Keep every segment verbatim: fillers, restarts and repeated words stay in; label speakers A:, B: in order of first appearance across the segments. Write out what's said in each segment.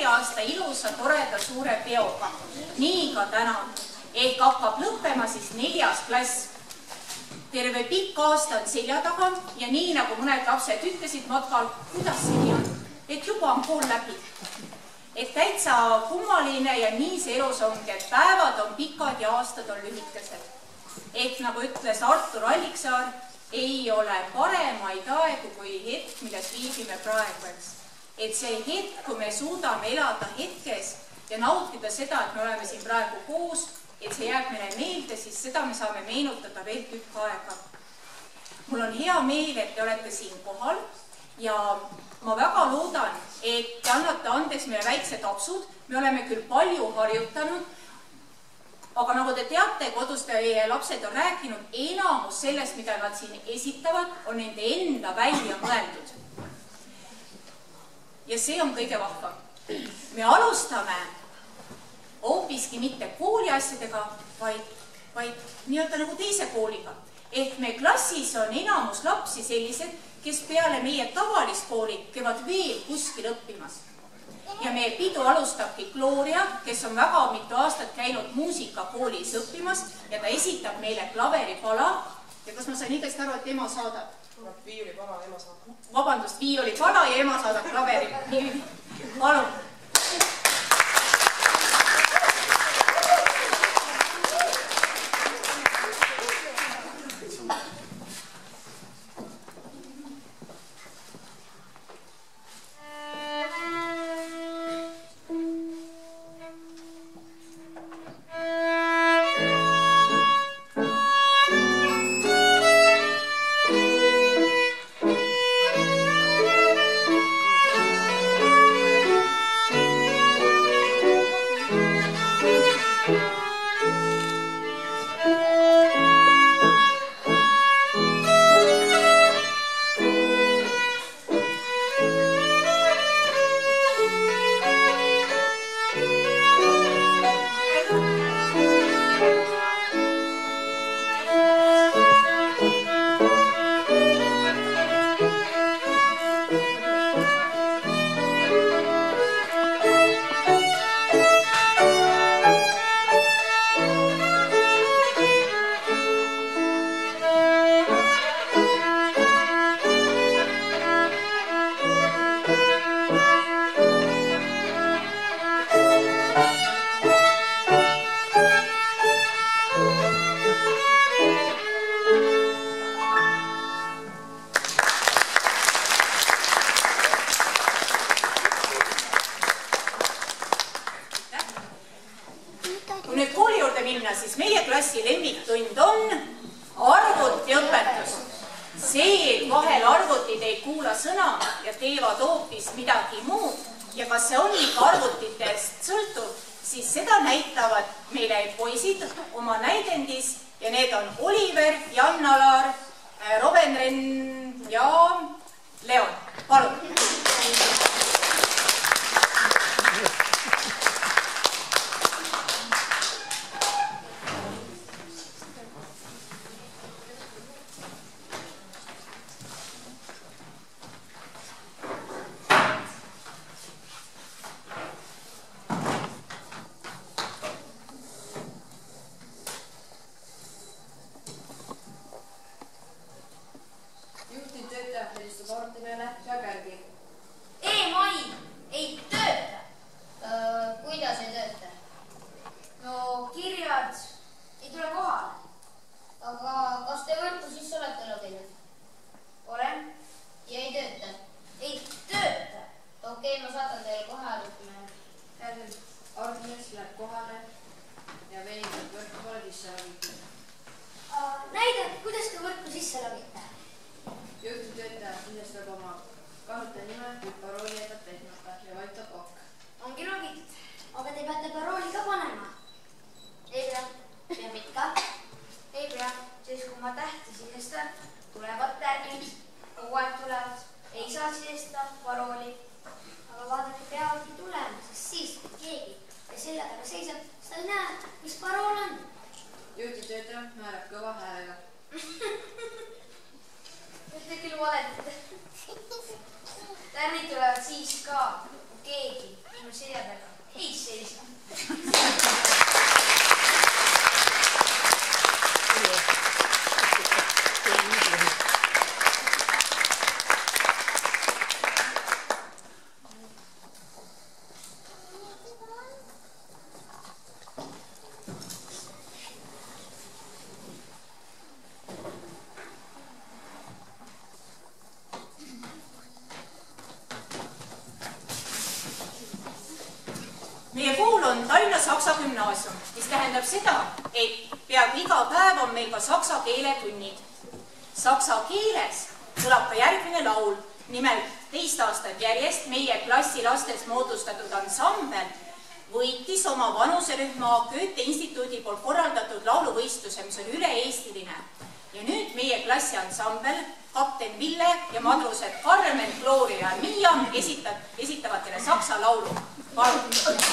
A: kooliaasta ilusa, toreda, suure peoga. Nii ka täna. Ehk hakkab lõppema siis neljas klass. Terve pikk aasta on selja taga ja nii nagu mõned lapsed ütlesid matkal, kuidas see nii on, et juba on kool läbi. Et täitsa kummaline ja nii see elus ongi, et päevad on pikad ja aastad on lühikesed. Ehk nagu ütles Artur Alliksaar, ei ole paremaid aegu kui hetk, milles viibime praegu, eks. Et see hetk, kui me suudame elada hetkes ja nautida seda, et me oleme siin praegu koos, et see jääb meile meelde, siis seda me saame meenutada veel tükk aega. Mul on hea meel, et te olete siin kohal ja ma väga loodan, et te annate andeks meile väiksed apsud. Me oleme küll palju harjutanud, aga nagu te teate, kodus teie lapsed on rääkinud, enamus sellest, mida nad siin esitavad, on nende enda välja mõeldud. Ja see on kõige vahvam. Me alustame hoopiski mitte kooli asjadega, vaid, vaid nii-öelda nagu teise kooliga. Ehk me klassis on enamus lapsi sellised, kes peale meie tavalist kooli käivad veel kuskil õppimas. Ja meie pidu alustabki Gloria, kes on väga mitu aastat käinud muusikakoolis õppimas ja ta esitab meile klaveripala. Ja kas ma sain õigesti aru, et ema saadab?
B: Viiulipala, ema saadab.
A: Vabandust, viiulipala ja ema saadab klaveri. Palun.
C: Tärnid tulevad siis ka, kui keegi ilma selja
A: meie kool on Tallinna Saksa Gümnaasium, mis tähendab seda, et peaaegu iga päev on meil ka saksa keeletunnid. Saksa keeles kõlab ka järgmine laul. Nimelt teist aastat järjest meie klassi lastes moodustatud ansambel võitis oma vanuserühma Goethe instituudi poolt korraldatud lauluvõistluse, mis oli üle-eestiline. Ja nüüd meie klassi ansambel, kapten Ville ja madrused Karmen, Gloria ja Miia esitab, esitavad teile saksa laulu. Palun!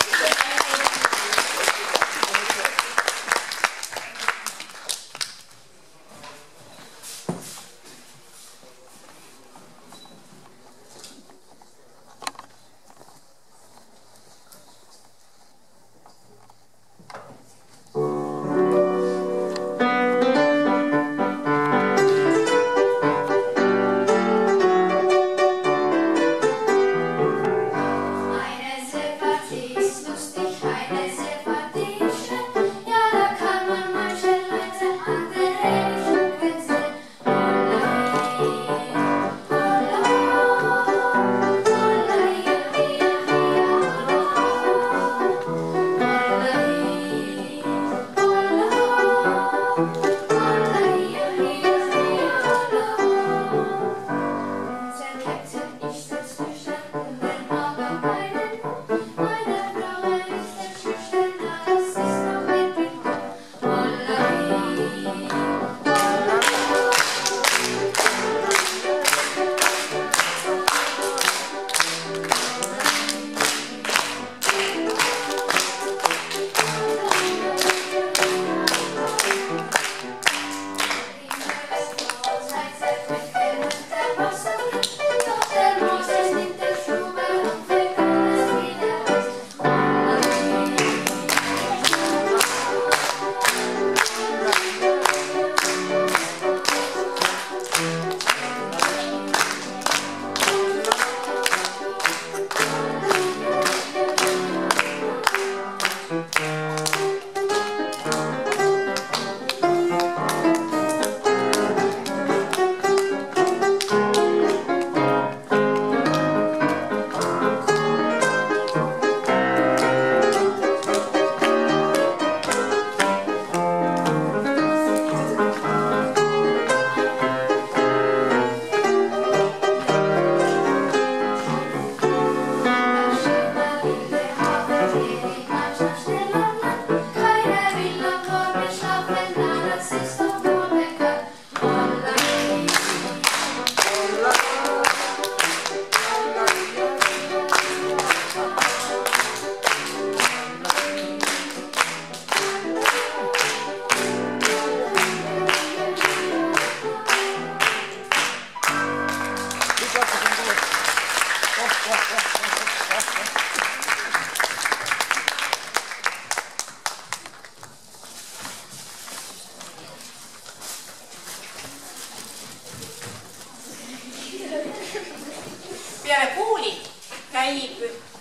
A: Peale kooli käib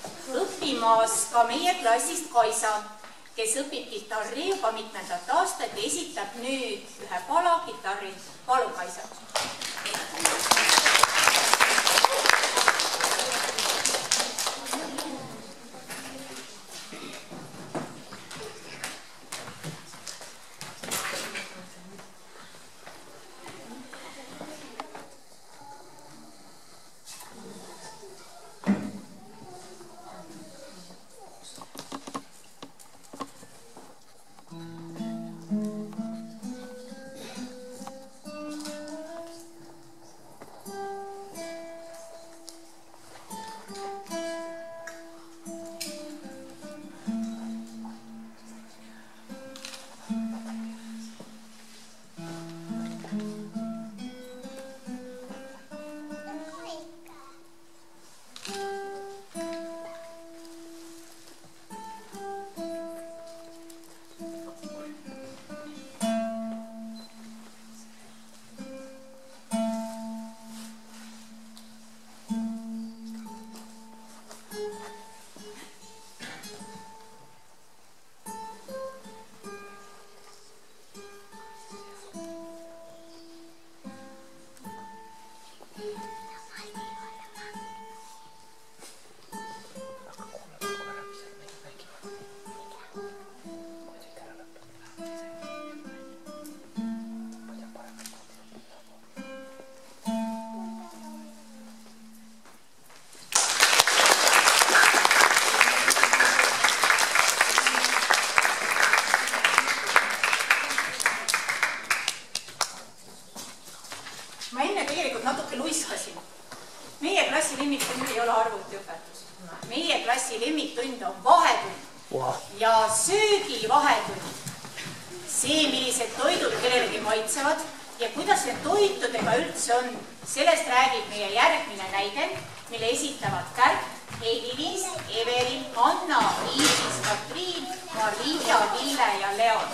A: õppimas ka meie klassist Kaisa, kes õpib kitarri juba mitmendat aastat ja esitab nüüd ühe pala kitarri. Palun, Kaisa! lemmiktund on vahetund wow. ja söögi vahetund. See, millised toidud kellelegi maitsevad ja kuidas need toitudega üldse on, sellest räägib meie järgmine näide, mille esitavad Kärt, Heili-Liis, Everin, Anna, Iisis, Katriin, Maria, Ville ja Leon.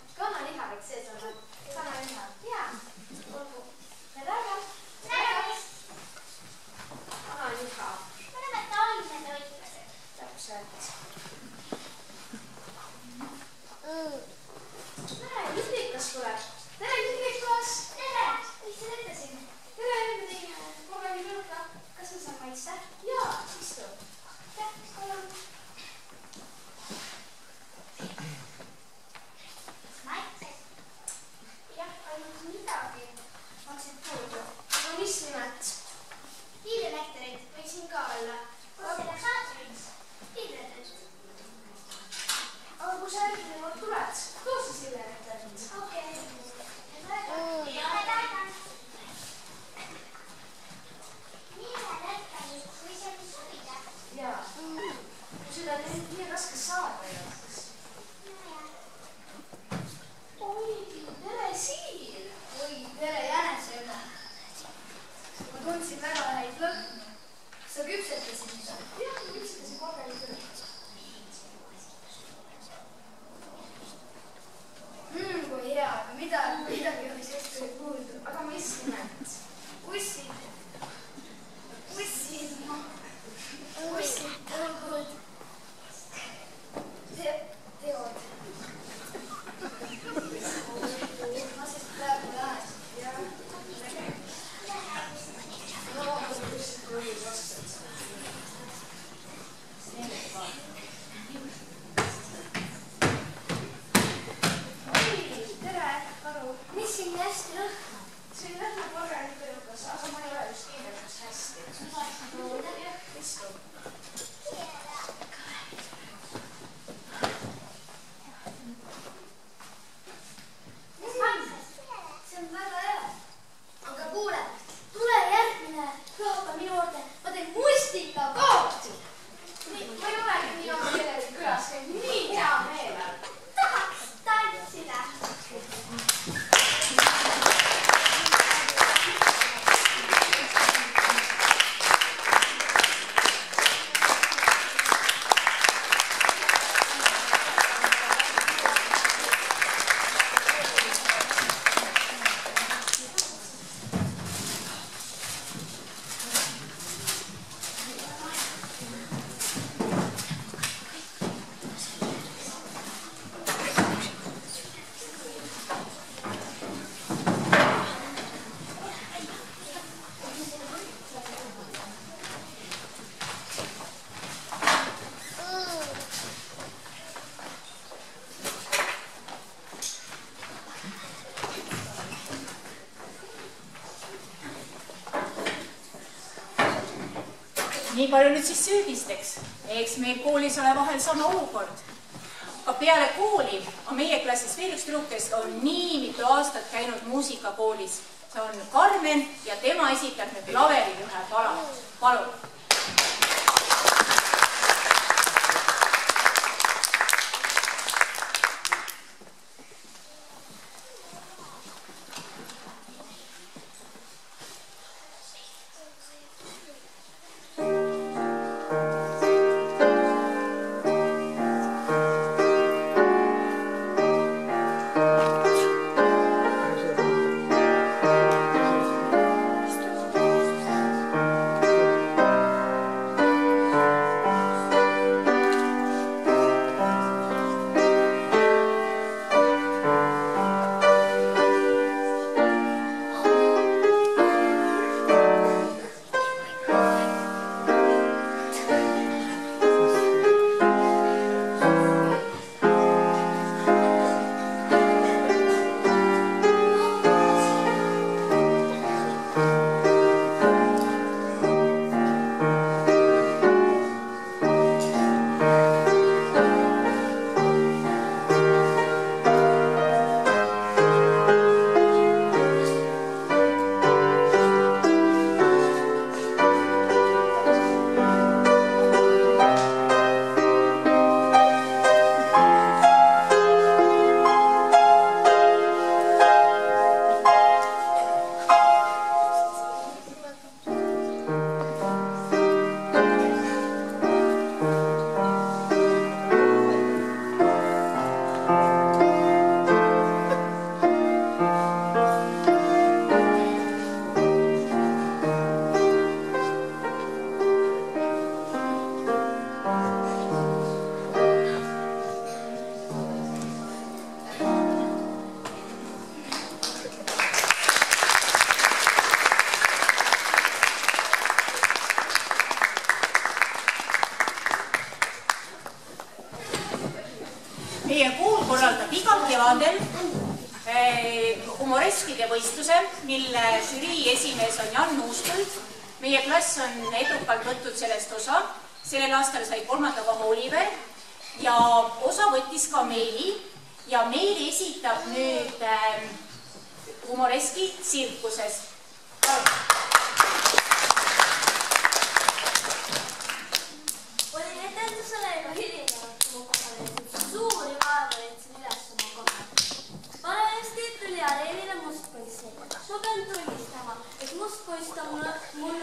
C: Kanaliha võiks sees olla. Kanaliha. Jaa. Olgu. Tere, aga. Tere. tundsin väga häid lõhnu. Sa küpsetasid seda? Jah, ma küpsetasin pagelitööd. Mmm, kui hea, aga mida, midagi oli sellest oli kuulda. Aga mis nimelt? Ussid. Ussid, ma. Ussid, tõugud. Te, teod. Ma sest praegu lähen. Jah. Mis siin nii hästi lõhna? See on lõhna porganitöökas, aga ma ei ole just kiirekas hästi. Jah, istu. See on väga hea. Aga kuule, tule järgmine pühapäev minu juurde. Ma teen mustika kaoti. Ma ei olegi nii nagu kellegi külas käinud. Nii hea meel. Tahaks tantsida.
A: Nii palju nüüd siis söögisteks. Eks meil koolis ole vahel sama olukord. Aga peale kooli on meie klassis veel üks tüdruk, kes on nii mitu aastat käinud muusikakoolis. See on Karmen ja tema esitab nüüd laveril ühe pala. Palun. Meie kool korraldab igal kevadel humoreskide võistluse, mille žürii esimees on Jan Nuuspõld. Meie klass on edukalt võtnud sellest osa. Sellel aastal sai kolmanda koha Oliver ja osa võttis ka Meeli ja Meeli esitab nüüd humoreski tsirkuses.
C: Olin etendusele ega hilinenud mu kohale. Suuri vaeva leidsin üles oma koha. Parajasti tuli areenile must poiss. Ma pean tunnistama, et must poiss on mulle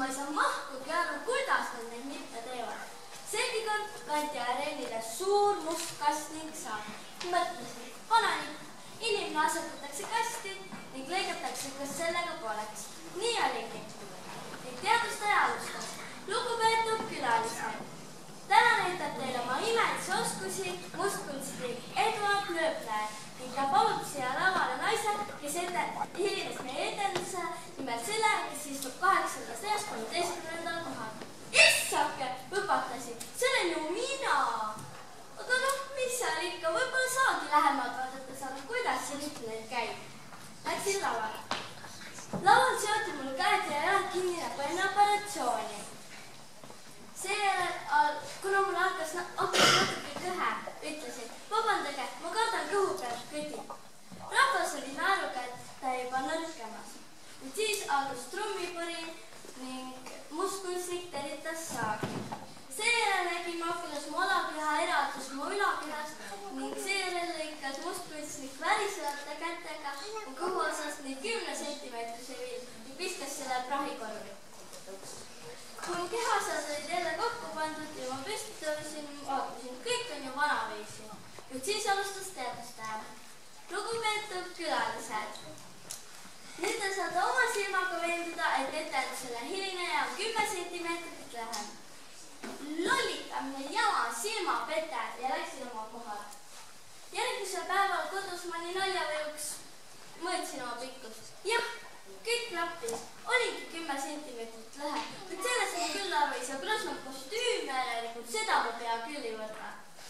C: ma ei saa mahkugi aru, kuidas nad neid mitte teevad. Seekord kanti areenile suur must kast ning saab. Mõtlesin, onanik, inimene asetatakse kasti ning lõigatakse, kas sellega poleks. Nii oligi. Ning teadustaja alustas. Lugupeetud külalised. Täna näitab teile oma imelisi oskusi mustkunstnik Eduard Lööpläe ning ta palub siia lavale naise, kes hilines meie etenduse nimelt selle, kes istub kaheksanda seas kolmeteistkümnendal kohal. Issake, võpatasin, see olen ju mina. Aga noh, mis seal ikka, võib-olla saagi lähemalt vaadata saada, kuidas see liht neil käib. Läksin lavale. Laval seoti mul käed ja jalad kinni nagu enne operatsiooni. Seejärel, kuna mul hakkas natuke kõhe, ütlesin, vabandage, ma kardan kõhu pealt kõdi. Rahvas oli naeruga, et ta ei panna nõrkemas. Siis algus trummipõrin ning mustkunstnik teritas saagi. Seejärel nägi ma õpilas mu alakeha eratus mu ülakehast ning seejärel lõikas mustkunstnik värisevate kätega mu kõhu osas nii kümne sentimeetrise viil ning viskas selle prahikorvi. Kui mu kehasad olid jälle kokku pandud ja ma püsti tõusin, vaatasin, kõik on ju vanaviisi. Kuid siis alustas teadustaja. Lugupeetud külalised. Nüüd te saate oma silmaga veenduda, et etendusele hilineja on kümme sentimeetrit lähem. Lollitamine jama, silmapete ja läksin oma kohale. Järgmisel päeval kodus ma nii naljaveoks mõõtsin oma pikkust. Jah, kõik klappis. Olingi kümme sentimeetrit lähe. Kuid sellest ma küll aru ei saa, kuidas ma kostüüm järelikult, seda ma pea küll ei võtta.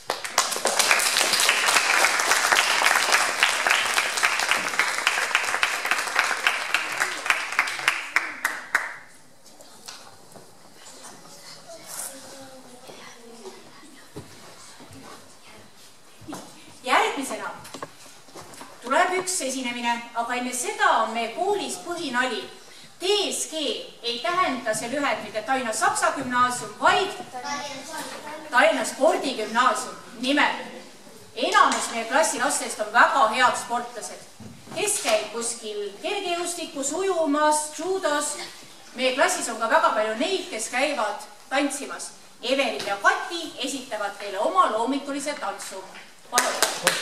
A: Järgmisena tuleb üks esinemine, aga enne seda on meie koolis põhinali. T S G ei tähenda see lühend mitte Tallinna Saksa gümnaasium, vaid Tallinna spordigümnaasium. Nimel, enamus meie klassi lastest on väga head sportlased, kes käib kuskil kergejõustikus, ujumas, judos. Meie klassis on ka väga palju neid, kes käivad tantsimas. Evelin ja Kati esitavad teile oma loomingulised tantsu. Palun!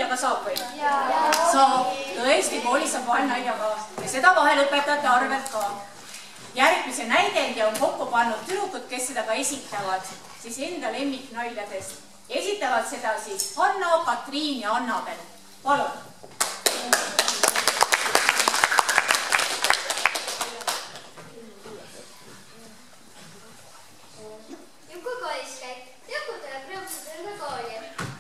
A: vahelnaljaga saab või? saab, tõesti, koolis saab vahelnaljaga ja seda vahel õpetajate arvelt ka. järgmise näidendi on kokku pannud tüdrukud, kes seda ka esitavad, siis enda lemmiknaljadest. esitavad seda siis Hanna, Katriin ja Annabel. palun.
C: Juku koolis käib. Juku tuleb rõõmsadele kooli.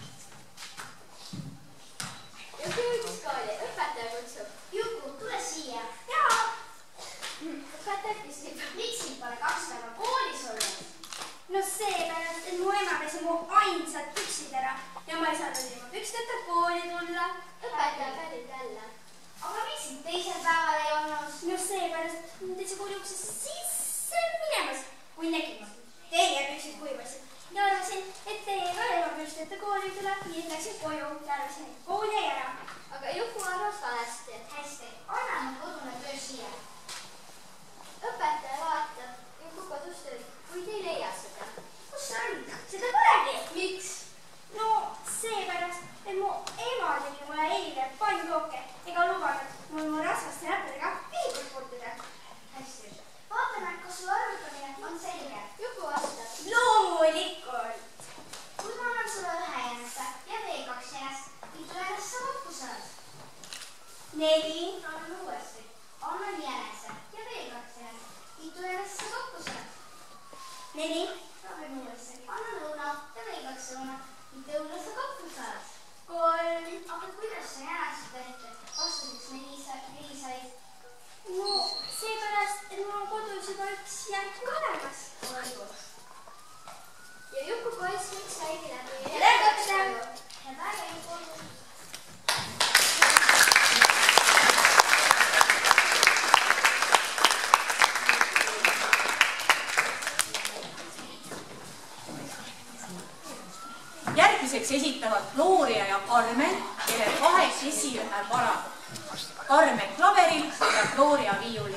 C: Juku jõudis kooli. Õpetaja kutsub. Juku, tule siia. Jaa. Õpetaja küsib, miks sind pole kaks päeva koolis olnud? No seepärast, et mu ema pesi mu ainsad püksid ära ja ma ei saanud ilma püksteta kooli tulla. Õpetaja pärit jälle. Aga miks sind teisel päeval ei olnud? No seepärast, et teise kooli uksest sisse minemas, kui nägin ma. Teie püksid kuivasid ja arvasin, et teie ka ilma püksteta kooli tule, nii et läksin koju ja arvasin, et kool jäi ära. Aga Juku arvas valesti. Hästi, anna mu kodune töö siia. Õpetaja vaatab Juku kodus tööd, kuid ei leia seda. Kus see on? Seda polegi. Miks? No seepärast, et mu ema tegi mulle eile pannkooke ega lubanud mul mu rasvaste näppudega piibrit purtida. Hästi. Vaatame, kas sul arvutamine on selge. Juku vastab. Loomulikult. Kui ma annan sulle ühe jänese ja veel kaks jänest, mitu jänest sa kokku saad? Neli. Annan uuesti. Annan jänese ja veel kaks jänest. Mitu jänest sa kokku saad? Neli. Proovime uuesti. Annan õuna ja veel kaks õuna. Mitu õuna sa kokku saad? Kolm. Aga kuidas sa jänest tehti? Vastuseks neli said. No seepärast, et mul on kodus juba üks järg olemas. Õigus. Ja Juku koos kõik saigi läbi. Tere, õpetaja! Ja päeva Juku.
A: Järgmiseks esitavad Gloria ja Karmen, kelle kahekesi ühe para. Karmen klaveril ja Gloria viiulil.